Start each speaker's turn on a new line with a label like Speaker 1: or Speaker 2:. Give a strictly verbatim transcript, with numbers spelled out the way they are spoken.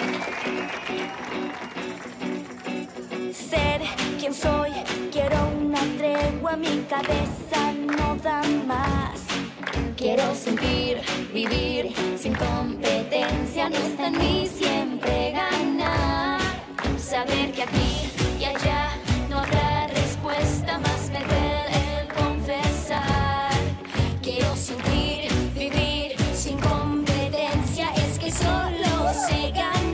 Speaker 1: Ser quien soy, quiero una tregua, mi cabeza no da más.
Speaker 2: Quiero sentir, vivir sin competencia, no está en mí siempre ganar. Saber que aquí y allá no habrá respuesta, más me duele el confesar. Quiero sentir, vivir sin competencia, es que solo sé ganar.